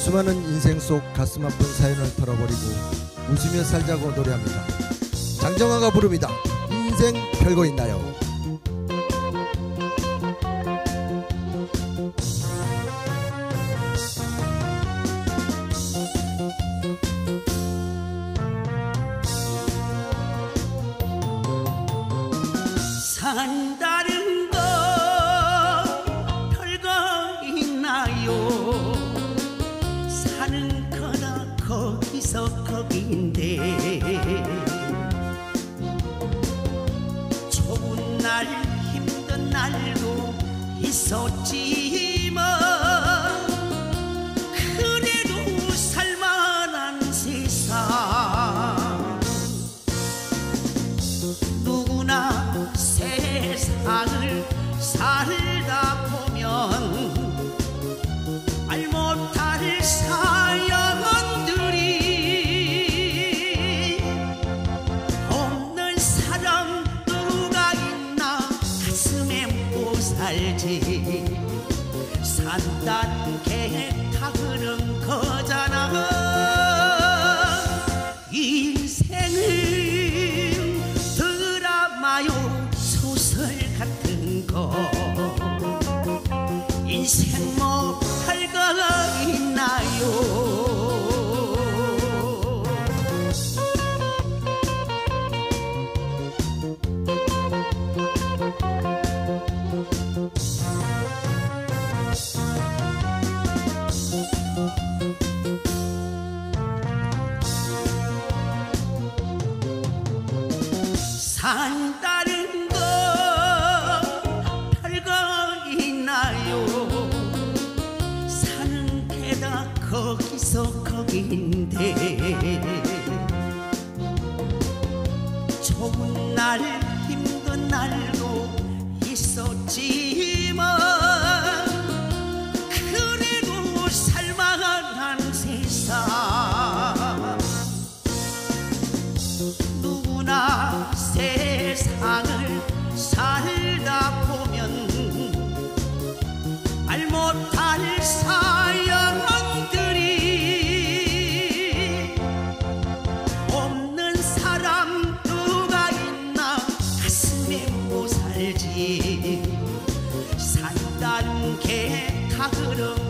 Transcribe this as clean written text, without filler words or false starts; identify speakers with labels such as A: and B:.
A: 수많은 인생 속 가슴 아픈 사연을 털어버리고 웃으며 살자고 노래합니다. 장정아가 부릅니다. 인생 별거 있나요?
B: 산다는 거 별거 있나요? 사는 거나 거기서 거긴데 좋은 날 힘든 날도 있었지만 그래도 살만한 세상 누구나 세상을 살다 보면 말 못할 사연들이 없는 사람 누가 있나 가슴에 묻고 살지 산다는 게 다 그런 거잖아 인생은 드라마요 소설 같은 거 인생 뭐 별거 있나요? 산다는 거 별거 있나요? 사는 데다 거기서 거긴데 좋은 날 힘든 날도 있었지만 그래도 살만한 세상 누구나 세상을 살다 보면 말 못할 사연들이 없는 사람 누가 있나 가슴에 못 살지 산다는 게 다 그런